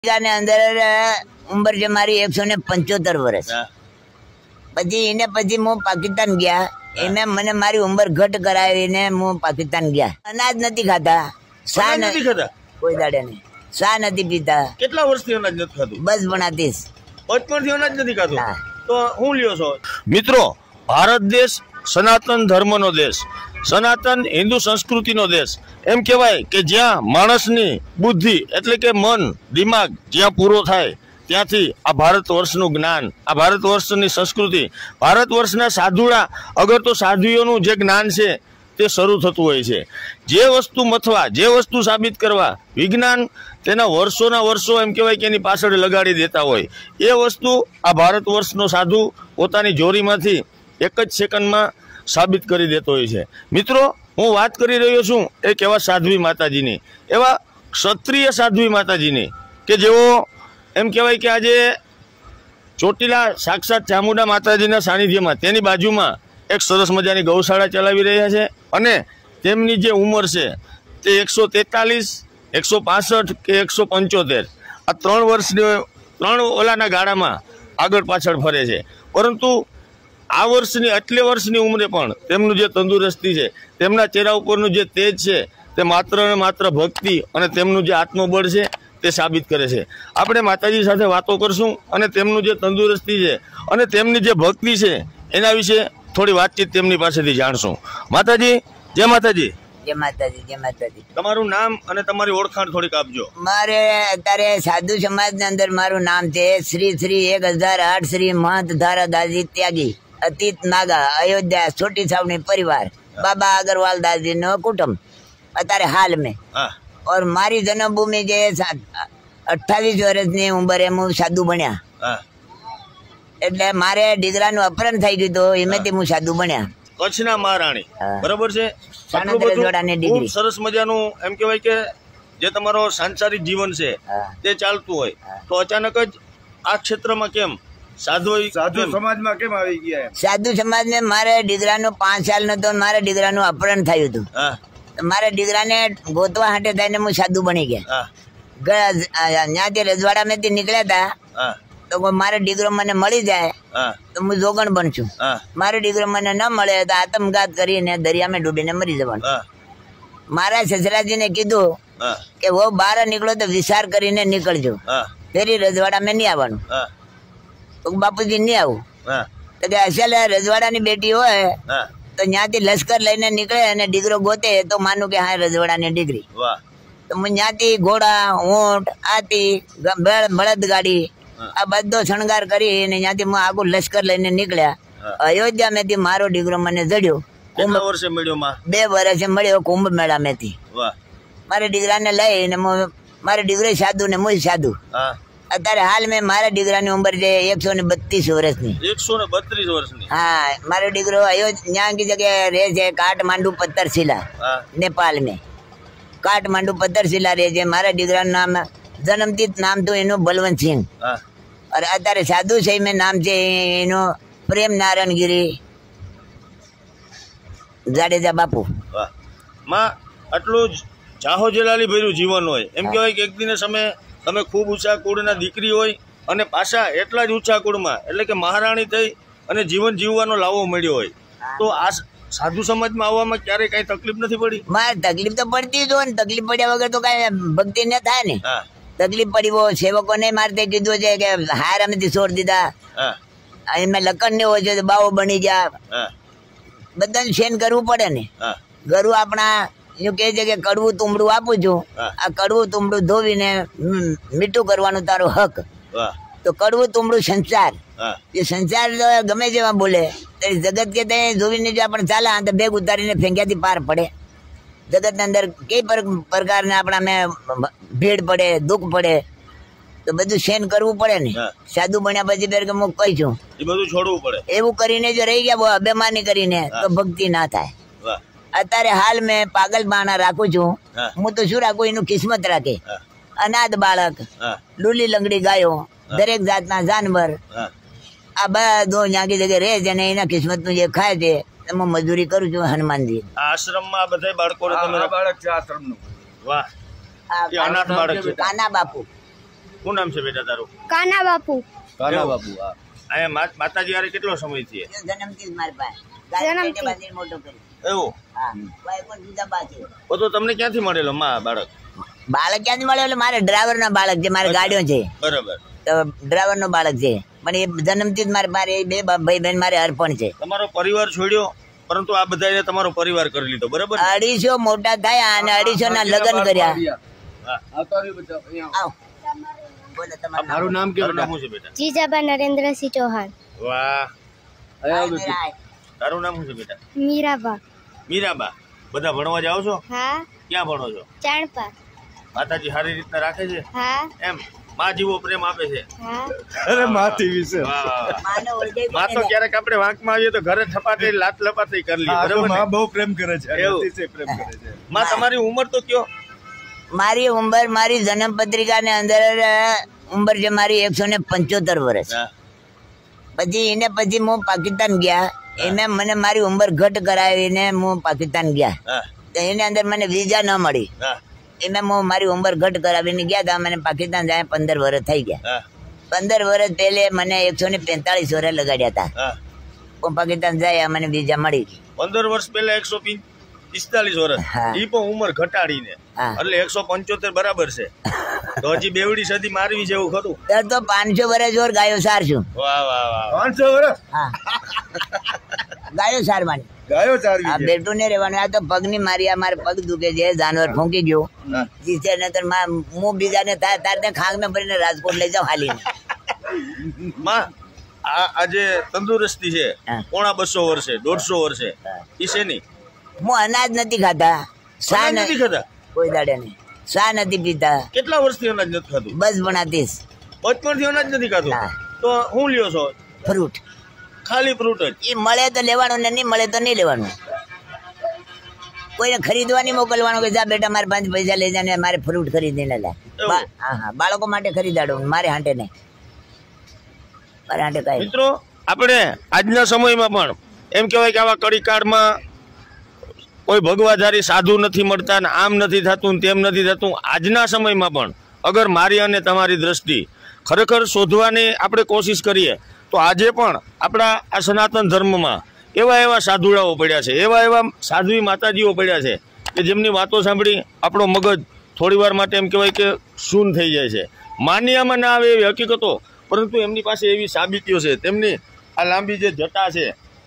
અંદર ઉંમર છે મારી 175 વર્ષ। પછી એને પછી હું પાકિસ્તાન ગયા, એને મને મારી ઉંમર ઘટ કરાવીને હું પાકિસ્તાન ગયા। અનાજ નથી ખાતા, શા નથી ખાતા, કોઈ દાડે નહીં, શા નથી પીતા। કેટલા વર્ષથી અનાજ નથી ખાતું? બસ 29 બચપણથી અનાજ નથી ખાતું તો હું લ્યો છો? મિત્રો, ભારત દેશ સનાતન ધર્મનો દેશ, સનાતન હિન્દુ સંસ્કૃતિનો દેશ એમ કહેવાય કે જ્યાં માણસની બુદ્ધિ એટલે કે મન દિમાગ જ્યાં પૂરો થાય ત્યાંથી આ ભારત વર્ષનું જ્ઞાન, આ ભારત વર્ષની સંસ્કૃતિ, ભારત વર્ષના સાધુડા અગર તો સાધુઓનું જે જ્ઞાન છે તે શરૂ થતું હોય છે। જે વસ્તુ મથવા, જે વસ્તુ સાબિત કરવા વિજ્ઞાન તેના વર્ષોના વર્ષો એમ કહેવાય કે એની પાછળ લગાડી દેતા હોય, એ વસ્તુ આ ભારત વર્ષનો સાધુ પોતાની જોરીમાંથી એક જ સેકન્ડમાં સાબિત કરી દેતો હોય છે। મિત્રો, હું વાત કરી રહ્યો છું એક એવા સાધ્વી માતાજીની, એવા ક્ષત્રિય સાધ્વી માતાજીની કે જેઓ એમ કહેવાય કે આજે ચોટીલા સાક્ષાત ચામુંડા માતાજીના સાનિધ્યમાં તેની બાજુમાં એક સરસ મજાની ગૌશાળા ચલાવી રહ્યા છે અને તેમની જે ઉંમર છે તે 143, 165 કે 175 આ 3 વર્ષની 3 ઓલાના ગાળામાં આગળ પાછળ ફરે છે। પરંતુ આ વર્ષની આટલી વર્ષની ઉંમરે પણ તેમનું જે તંદુરસ્તી છે, તેમના ચહેરા ઉપરનું જે તેજ છે તે માત્ર ને માત્ર ભક્તિ અને તેમનું જે આત્મબળ છે તે સાબિત કરે છે। આપણે માતાજી સાથે વાતો કરશું અને તેમનું જે તંદુરસ્તી છે અને તેમની જે ભક્તિ છે એના વિશે થોડી વાતચીત તેમની પાસેથી જાણશું। માતાજી, જય માતાજી। જય માતાજી, જય માતાજી। તમારું નામ અને તમારી ઓળખાણ થોડીક આપજો। મારે અત્યારે સાધુ સમાજની અંદર મારું નામ છે શ્રી 1008 શ્રી મહંત ધારાદાસજી ત્યાગી અતીત નાગા अयोध्या छोटी छावनी परिवार बाबा अग्रवाल दास जी नो कुटुंब अतारे हाल में। और मारी जन्मभूमि जे 28 વર્ષની ઉંમરે હું સાધુ બન્યા, એટલે મારે દીકરાનું અપહરણ થઈ ગયું તો એમાંથી હું સાધુ બન્યા। કચ્છના મહારાણી, બરાબર છે? ખૂબ સરસ મજાનું એમ કહેવાય કે જે તમારો સાંસારિક જીવન છે તે ચાલતું હોય તો અચાનક જ આ ક્ષેત્રમાં કેમ સાધુ સમાજમાં કેમ આવી ગયા? સાધુ સમાજમાં મારે દીકરાનું 5 સાલનો તો મારા દીકરાનું અપહરણ થયું હતું। મારા દીકરાને ગોતવા હાટે થઈને હું સાધુ બની ગયા। ત્યાંથી રજવાડામાંથી નીકળ્યા હતા તો મારો દીકરો મને મળી જાય તો હું જોગણ બનશું, મારો દીકરો મને ન મળે તો આત્મઘાત કરીને દરિયામાં ડૂબીને મરી જવાનું। મારા સસરાજીને કીધું કે વો બહાર નીકળો તો વિચાર કરીને નીકળજો, ફેરી રજવાડામાં નહીં આવવાનું। બાપુજી નહીં આવું તો અસલ રજવાડાની બેટી હોય તો ત્યાંથી લશ્કર લઈને નીકળે અને દીકરો ગોતે તો માનું કે હા રજવાડાની દીકરી। તો હું ત્યાંથી ઘોડા, ઊંટ, હાથી, બળદ ગાડી આ બધો શણગાર કરીને ત્યાંથી હું આગળ લશ્કર લઈને નીકળ્યા। અયોધ્યા માંથી મારો દીકરો મને જડ્યો। 2 વર્ષે મળ્યો કુંભ મેળા માંથી। મારા દીકરાને લઈને મારો દીકરો સાધુ ને હું સાધુ। અત્યારે હાલ મેં મારા દીકરાની ઉંમર છે 132 વર્ષની। 132 વર્ષની? હા, મારો દીકરો અયોધ્યા की जगह રહે છે काठमांडू पत्थरशिला नेपाल में। काठमांडू पत्थरशिला રહે છે। મારા દીકરાનું નામ જન્મતિથ નામ તો એનું બલવંત સિંહ, और અત્યારે સાધુ છે મેં નામ છે એનું પ્રેમ નારાયણ ગીરી જાડેજા બાપુ। માં આટલું જાહો જલાલી ભર્યું જીવન હોય એમ કહેવાય કે એક દિને તમે ખૂબ ઊંચા કુળના દીકરી હોય અને પાછા એટલા જ ઊંચા કુળમાં એટલે કે મહારાણી થઈ અને જીવન જીવવાનો લાવો મળ્યો હોય તો આ સાધુ સમાજમાં આવવામાં ક્યારે કઈ તકલીફ નથી પડી? મારે તકલીફ તો પડતી જ હોય ને, તકલીફ પડ્યા વગર તો કઈ ભક્તિ ન થાય ને। તકલીફ પડી હોય સેવકો ને મારતે કીધું છે કે હાર અમેથી છોડ દીધા, એમાં લખન ને હોય છે તો બાવો બની જા, બધાને સેન કરવું પડે ને। ગરુ આપણા એવું કહે છે કે કડવું તુંબડું આપું છું, આ કડવું તુંબડું ધોવીને મીઠું કરવાનું તારો હક। તો કડવું તુંબડું સંસાર, એ સંસાર ગમે જેવા બોલે જગત કે ધોવીને જો આપણે ચાલે તો બેગ ઉતારીને ફેંક્યાથી પાર પડે। જગત ની અંદર કઈ પ્રકારના આપણા મેં ભીડ પડે, દુઃખ પડે તો બધું સહન કરવું પડે ને। સાધુ બન્યા પછી બેર કે હું કહી છું એ બધું છોડવું પડે। એવું કરીને જો રહી ગયા અભિમાની કરીને તો ભક્તિ ના થાય। અત્યારે હાલ મેં પાગલ બાણા રાખું છું, હું તો શું રાખું એનું કિસ્મત રાખે। અનાથ બાળક, લૂલી લંગડી ગાયો, દરેક જાતના જાનવર આ બધું ત્યાંની જગ્યાએ રહે છે ને એના કિસ્મત નું જે ખાય છે એમાં મજૂરી કરું છું હનુમાનજી। આશ્રમમાં બધા બાળકો બાળક છે આશ્રમનું? વાહ, અનાથ બાળક છે। કાના બાપુ શું નામ છે બેટા તારું? કાના બાપુ. કાના બાપુ. હા. અહીંયા માતાજી હારે કેટલો સમય થયો? જન્મથી જ મારા પાસે ગાય પેટે બાંધીને મોટો કર્યો. એવું? હા, ભાઈ પણ જુદા બાકી. તો તમને ક્યાંથી મળેલો બાળક? બાળક ક્યાંથી મળ્યો? એટલે મારે ડ્રાઈવર ના બાળક છે, મારે ગાડીઓ છે. બરાબર. તો ડ્રાઈવર નો બાળક છે, પણ એ જન્મથી જ મારે બે ભાઈ બહેન મારે અર્પણ છે. તમારો પરિવાર છોડ્યો, પરંતુ આ બધાએ તમારો પરિવાર કરી લીધો. બરાબર. 250 મોટા થયા અને 250 ના લગ્ન કર્યા. બોલો તમારું મારું નામ કેવું છે બેટા? જીજાબા નરેન્દ્રસિંહ ચૌહાણ. વાહ. તારું નામ શું છે બેટા? મીરાબા. મીરાબા. બધા ભણવા જાઓ છો? હા. ક્યાં ભણો છો? ચાણપા. માતાજી સારી રીતના રાખે છે? હા. એમ માં જેવો પ્રેમ આપે છે? હા. અરે માથી વિશે માં તો ક્યારેક આપણે વાંકમાં આવીએ તો ઘરે થપાટી લાત લપાટી કરી લઈએ. બરાબર. માં બહુ પ્રેમ કરે છે, અતિશય પ્રેમ કરે છે. માં તમારી ઉંમર તો કયો? મારી ઉંમર, મારી જન્મ પત્રિકા ને અંદર ઉંમર છે મારી 175 વર્ષ. પછી એને પછી હું પાકિસ્તાન ગયા, એને મને મારી ઉંમર ઘટ કરાવીને હું પાકિસ્તાન ગયા. તો એની અંદર મને વિઝા ન મળી, એમાં હું મારી ઉંમર ઘટ કરાવીને ગયા હતા. મને પાકિસ્તાન જાય 15 વર્ષ થઈ ગયા. 15 વર્ષ પહેલે મને 145 વર્ષ લગાડ્યા હતા. હું પાકિસ્તાન જાય મને વિઝા મળી. 15 વર્ષ પહેલા 145 વર્ષ, ઈ પણ ઉંમર ઘટાડીને, એટલે 175 બરાબર છે. તો હજી બેવડી સદી મારવી છે એવું ખરું? તો 500 વર્ષ ઓર ગાયો સાર છું. વાહ વાહ વાહ. 500 વર્ષ? હા, ગાયો સારવાની. ગાયો ચારવી આ બેઠું નહીં રહેવાનું. આ તો પગની મારી, આ મારે પગ દુખે છે, જાનવર ફૂંકી ગયું. જીસે ને તો હું બીજાને થાય તારને ખાંગ ને ભરીને રાજકોટ લઈ જાઉં હાલીને. માં આ જે તંદુરસ્તી છે 250 વર્ષે 150 વર્ષે, ઈ છે ની? હું અનાજ નથી ખાતા, શા નથી ખાતા? કોઈ દાડે નહીં. શા નથી પીતા. કેટલા વર્ષથી અનાજ નથી ખાતું? બસ બનાતીશ. બચપણથી અનાજ નથી ખાતું? તો હું લ્યો છો? ફ્રૂટ. ખાલી ફ્રૂટ જ? એ મળે તો લેવાનું ને નહીં મળે તો નહીં લેવાનું. કોઈને ખરીદવા નહીં મોકલવાનું કે જા બેટા મારે 5 પૈસા લઈ જાય ને મારે ફ્રૂટ ખરીદીને લે. હા, બાળકો માટે ખરીદાડું, મારે હાંટે નહીં. મારે હાંટે કઈ. મિત્રો, આપણે આજના સમયમાં પણ એમ કહેવાય કે આવા કડીકાળમાં કોઈ ભગવાધારી સાધુ નથી મળતા ને આમ નથી થતું તેમ નથી થતું. આજના સમયમાં પણ અગર મારી અને તમારી દ્રષ્ટિ ખરેખર શોધવાની આપણે કોશિશ કરીએ તો આજે પણ આપણા આ સનાતન ધર્મમાં એવા સાધુડાઓ પડ્યા છે, એવા સાધ્વી માતાજીઓ પડ્યા છે કે જેમની વાતો સાંભળી આપણો મગજ થોડી વાર માટે એમ કહેવાય કે શૂન થઈ જાય છે. માન્યામાં ના આવે એવી હકીકતો, પરંતુ એમની પાસે એવી સાબિતીઓ છે. તેમની આ લાંબી જે જટા છે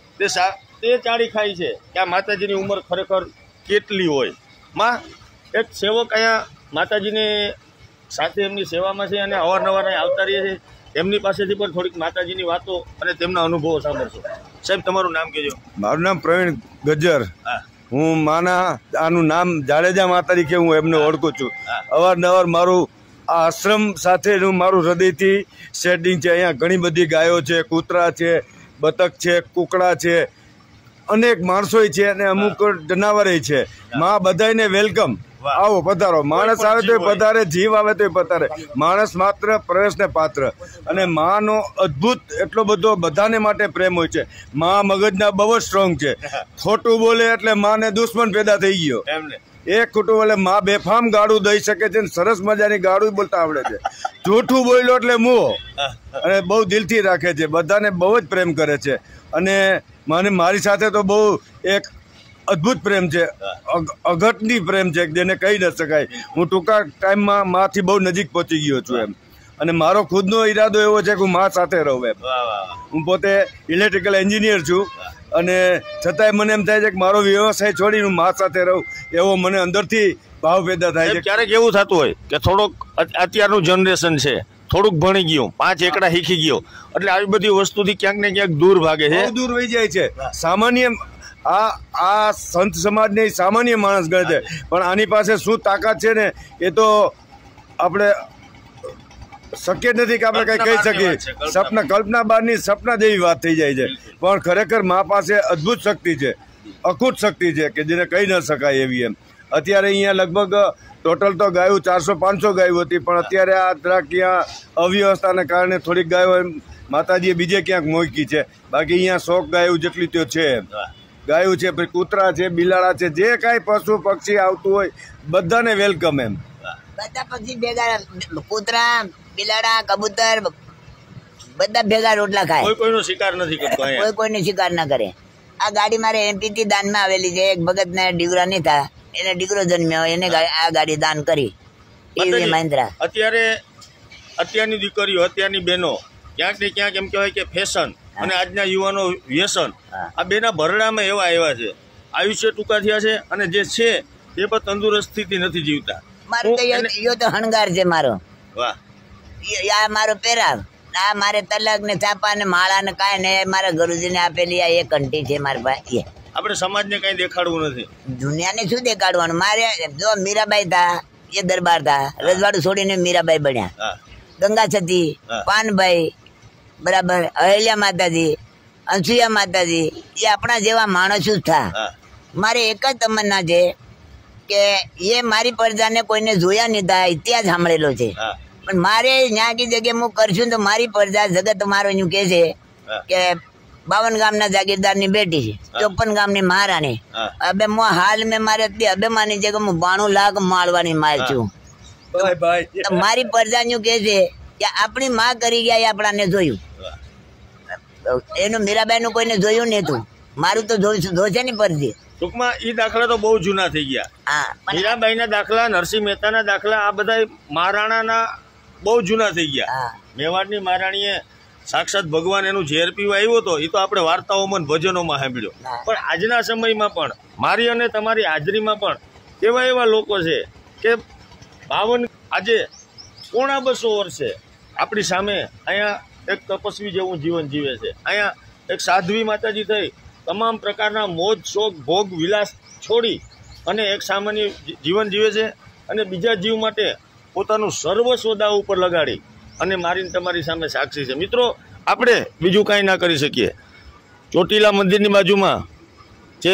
તે ચાળી ખાય છે કે આ માતાજીની ઉંમર ખરેખર કેટલી હોય. માં એક સેવક અહીંયા માતાજીની સાથે એમની સેવામાં છે અને અવારનવાર આવતા રહીએ છે. એમની પાસેથી પણ થોડીક માતાજીની વાતો અને તેમના અનુભવો સાંભળશો. સાહેબ, તમારું નામ કહેજો. મારું નામ પ્રવીણ ગજ્જર. હું આનું નામ જાડેજા મા તરીકે હું એમને ઓળખું છું. અવારનવાર મારું આ આશ્રમ સાથેનું મારું હૃદયથી સેટિંગ છે. અહીંયા ઘણી બધી ગાયો છે, કૂતરા છે, બતક છે, કુકડા છે, અનેક માણસો છે અને અમુક જનાવરે છે. માં બધાને વેલકમ. આવો, પધારો. માણસ આવે તો પધારે, જીવ આવે તો પધારે. માણસ માત્ર પ્રવેશને પાત્ર. અને માનો અદ્ભુત એટલો બધો બધાને માટે પ્રેમ હોય છે. માં મગજના બહુ જ સ્ટ્રોંગ છે. ખોટું બોલે એટલે માને દુશ્મન પેદા થઈ ગયો. એક ખોટું બોલે માં બેફામ ગાળું દઈ શકે છે, સરસ મજાની ગાળું બોલતા આવડે છે. જૂઠું બોલ્યો એટલે મુઓ, અને બહુ દિલથી રાખે છે, બધાને બહુ જ પ્રેમ કરે છે. અને મને મારી સાથે તો બહુ એક અદ્ભુત પ્રેમ છે, અઘટની પ્રેમ છે જેને કહી ન શકાય. હું ટૂંકા ટાઈમમાં માથી બહુ નજીક પહોંચી ગયો છું એમ. અને મારો ખુદનો ઈરાદો એવો છે કે હું મા સાથે રહું એમ. હું પોતે ઇલેક્ટ્રિકલ એન્જિનિયર છું અને છતાંય મને એમ થાય છે કે મારો વ્યવસાય છોડીને હું મા સાથે રહું એવો મને અંદરથી ભાવ પેદા થાય છે. ક્યારેક એવું થતું હોય કે થોડોક અત્યારનું જનરેશન છે, થોડુંક ભણી ગયું, 5 એકડા શીખી ગયો, એટલે આવી બધી વસ્તુથી ક્યાંક ને ક્યાંક દૂર ભાગે છે, દૂર વહી જાય છે. સામાન્ય આ સંત સમાજને સામાન્ય માણસ ગણે છે, પણ આની પાસે શું તાકાત છે ને એ તો આપણે શક્ય નથી કે આપણે કઈ કહી શકીએ. કલ્પના બહારની સપના જેવી વાત થઈ જાય છે. પણ ખરેખર મા પાસે અદ્ભુત શક્તિ છે, અખૂટ શક્તિ છે કે જેને કહી ન શકાય એવી એમ. અત્યારે અહીંયા લગભગ ટોટલ તો ગાયું 400-500 ગાયું હતી, પણ અત્યારે આ ત્યાં અવ્યવસ્થાને કારણે થોડીક ગાયો માતાજીએ બીજે ક્યાંક મૂકી છે. બાકી અહીંયા 100 ગાયું જેટલી તો છે. ગાયું છે, પછી કૂતરા છે, બિલાડા છે, જે કાંઈ પશુ પક્ષી આવતું હોય બધાને વેલકમ એમ. બધા પક્ષી ભેગા, કૂતરા બિલાડા કબૂતર બધા ભેગા રોટલા ખાય. કોઈ કોઈનો શિકાર નથી કરતો અહીંયા. કોઈ કોઈને શિકાર ના કરે. આ ગાડી મારે એમપી થી દાનમાં આવેલી છે. એક ભગત ને દીકરા નહીં થા, એને દીકરો જન્મ્યો, એને આ ગાડી દાન કરી. એવી મહિન્દ્રા. અત્યારની દીકરીઓ, અત્યારની બહેનો ક્યાંક ને ક્યાંક એમ કહેવાય કે ફેશન અને આજના યુવાનો વ્યસન, આ બેના ભરડામાં એવા આવ્યા છે. આયુષ્ય ટૂંકા થયા છે અને જે છે એ પણ તંદુરસ્તીથી નથી જીવતા. મારું તો યો તો હણગાર છે મારો. વાહ. આ મારો પહેરાવ, આ મારે તલક ને ચાપા ને માળા ને કાંઈ ને મારા ગુરુજી ને આપેલી આ એક ઘંટી છે મારી પાસે. આપણે સમાજને કઈ દેખાડવું નથી. દુનિયાને શું દેખાડવાનું? મારે જો મીરાબાઈ થા, એ દરબાર થા, રજવાડું છોડીને મીરાબાઈ બન્યા. ગંગા સતી, પાનભાઈ, બરાબર, અહેલ્યા માતાજી, અંસુયા માતાજી, એ આપણા જેવા માણસો જ થા. મારે એક જ તમન્ના છે કે એ મારી પ્રજાને કોઈને જોયા નહીં થા, ઇતિહાસ સાંભળેલો છે. પણ મારે ત્યાં કી જગ્યાએ હું કરશું તો મારી પ્રજા જગત મારો એવું કે છે કે 52 ગામના જાગીરદાર ની બેટી છે, 54 ગામની મહારાણી. હવે હાલ મેં મારે અભિમાની છે કે હું 92 લાખ માળવાની માલ છું. મારી પ્રજા નું કે છે કે આપણી માં કરી ગયા એ આપણાને જોયું. એનું મીરાબાઈ નું કોઈને જોયું નહીં હતું, મારું તો જોશે ને પરથી. ટૂંકમાં એ દાખલા તો બહુ જૂના થઈ ગયા. મીરાબાઈ ના દાખલા, નરસિંહ મહેતા ના દાખલા, આ બધા મહારાણાના બહુ જૂના થઈ ગયા. મેવાડની મહારાણીએ સાક્ષાત ભગવાન એનું ઝેર પીવા આવ્યો હતો, એ તો આપણે વાર્તાઓમાં ભજનોમાં સાંભળ્યો. પણ આજના સમયમાં પણ મારી અને તમારી હાજરીમાં પણ એવા એવા લોકો છે કે 52 આજે 250 વર્ષે આપણી સામે અહીંયા એક તપસ્વી જેવું જીવન જીવે છે. અહીંયા એક સાધ્વી માતાજી થઈ તમામ પ્રકારના મોજ શોખ ભોગ વિલાસ છોડી અને એક સામાન્ય જીવન જીવે છે અને બીજા જીવ માટે પોતાનું સર્વસ્વ દાવ ઉપર લગાડી અને મારીને તમારી સામે સાક્ષી છે. મિત્રો, આપણે બીજું કાંઈ ના કરી શકીએ. ચોટીલા મંદિરની બાજુમાં જે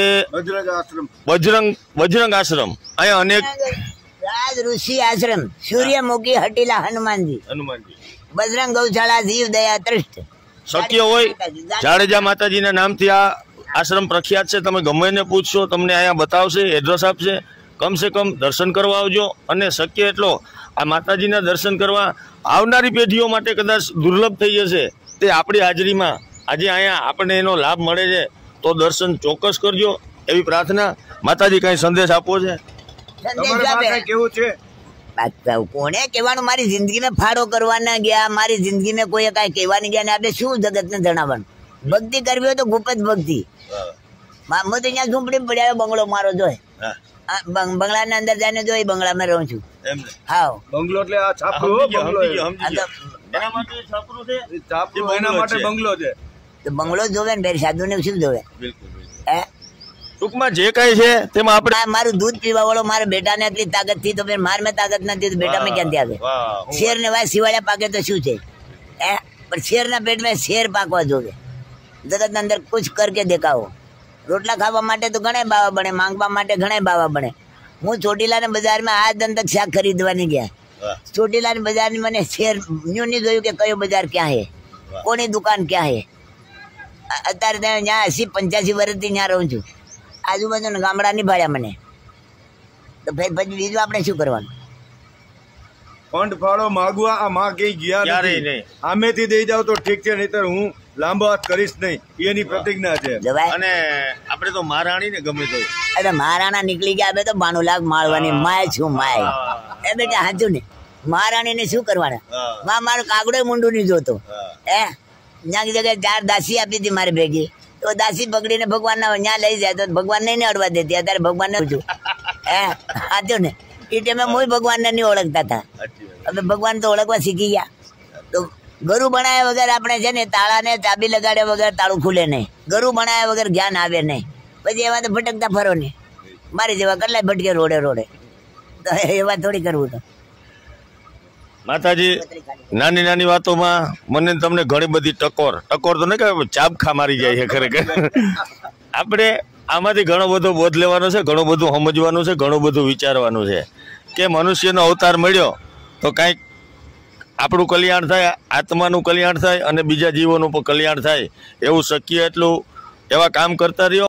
બજરંગ આશ્રમ, અહીંયા અનેક રાજ ઋષિ આશ્રમ, સૂર્યમુખી હટીલા હનુમાનજી, બજરંગ ગૌશાળા, જીવ દયા ટ્રસ્ટ. શક્ય હોય જાડેજા માતાજીના નામથી આ આશ્રમ પ્રખ્યાત છે. તમે ગમે એને પૂછશો, તમને અહીંયા બતાવશે, એડ્રેસ આપશે. કમસે કમ દર્શન કરવા આવજો અને શક્ય એટલો આ માતાજીના દર્શન કરવા આવનારી પેઢીઓ માટે કદાચ દુર્લભ થઈ જશે તે આપણી હાજરીમાં આજે અહીંયા આપણને એનો લાભ મળે છે, તો દર્શન ચોક્કસ કરજો એવી પ્રાર્થના. માતાજી કઈ સંદેશ આપવો છે? કેવું છે કોને કહેવાનું? મારી જિંદગીમાં ફાળો કરવાના ગયા, મારી જિંદગીમાં કોઈ કઈ કહેવાની ગયા ને આપણે શું જગતને જણાવવાનું? ભક્તિ કરવી હોય તો ગુપ્ત ભક્તિ. હું તો અહીંયા ઝૂંપડી પડ્યા બંગલો મારો જોય, બંગલાની અંદર જઈને જોઈ બંગલામાં રહું છું. હા, બંગલો એટલે આ છાપરું બંગલો છે. એના માટે બંગલો છે. તો બંગલો જોવે ને ફેર સાધુ ને શું જોવે? હે, ટૂંકમાં જે કઈ છે તેમાં આપણે મારું દૂધ પીવા વાળો મારા બેટા ને એટલી તાકાત થી તો ફેર માર મેં તાકાત નથી તો બેટા મેં ક્યાંથી આવે? શેર ને વાય સિવાળ્યા પાકે તો શું છે? હે, પણ શેર ના પેટ માં શેર પાકવા જોવે. જગત ના અંદર કુછ કરકે દેખાવો. રોટલા ખાવા માટે તો ઘણા બાવા બને, માંગવા માટે ઘણા બાવા બને. હું ચોટીલા ને બજારમાં આ દંતક શાક ખરીદવાની ગયા. ચોટીલા ની બજાર ની મને શેર ન્યુ નહીં જોયું કે કયો બજાર ક્યાં હે, કોની દુકાન ક્યાં હે. અત્યારે ત્યાં 80-85 વર્ષથી ત્યાં રહું છું. આજુબાજુ ગામડા ની ભાડ્યા મને તો પછી બીજું આપણે શું કરવાનું? ફંડ ફાળો માગવા આ માં કઈ ગયા નથી. આમેથી દઈ જાવ તો ઠીક છે, નહીતર હું લાંબો હાથ કરીશ નહીં, એની પ્રતિજ્ઞા છે. અને આપણે તો મહારાણી ને ગમે તો અરે મહારાણા નીકળી ગયા, હવે તો 92 લાખ માળવાની માય છું માય. એ બેટા હાચું ને, મહારાણી ને શું કરવાના? માં મારો કાગડો મુંડું નહીં જોતો. હે, ત્યાં જગ્યાએ 4 દાસી આપી હતી મારી ભેગી, તો દાસી પકડીને ભગવાન ના ત્યાં લઈ જાય તો ભગવાન ને નહીં અડવા દેતી. અત્યારે ભગવાન ને પૂછું. હે, હાચું ને, એ ટાઈમે હું ભગવાન ને નહીં ઓળખતા હતા. હવે ભગવાન તો ઓળખવા શીખી ગયા. તો ગરુ બનાવ્યા વગર આપણે છે ને તાળા ને ચાબી લગાડ્યા વગર તાળું ખુલે નહીં. ગરુ બનાવ્યા વગર જ્ઞાન આવે નહીં. પછી એવા તો ભટકતા ફરો ને, મારી જેવા કેટલાય ભટકે રોડે રોડે. તો એવા થોડી કરવું. તો માતાજી નાની નાની વાતોમાં મને તમને ઘણી બધી ટકોર તો નહીં કે ચાબખા મારી જાય છે ખરેખર. આપણે આમાંથી ઘણો બધો બોધ લેવાનો છે, ઘણું બધું સમજવાનું છે, ઘણું બધું વિચારવાનું છે કે મનુષ્યનો અવતાર મળ્યો તો કાંઈક આપણું કલ્યાણ થાય, આત્માનું કલ્યાણ થાય અને બીજા જીવોનું પણ કલ્યાણ થાય એવું શક્ય એટલું એવા કામ કરતા રહ્યો.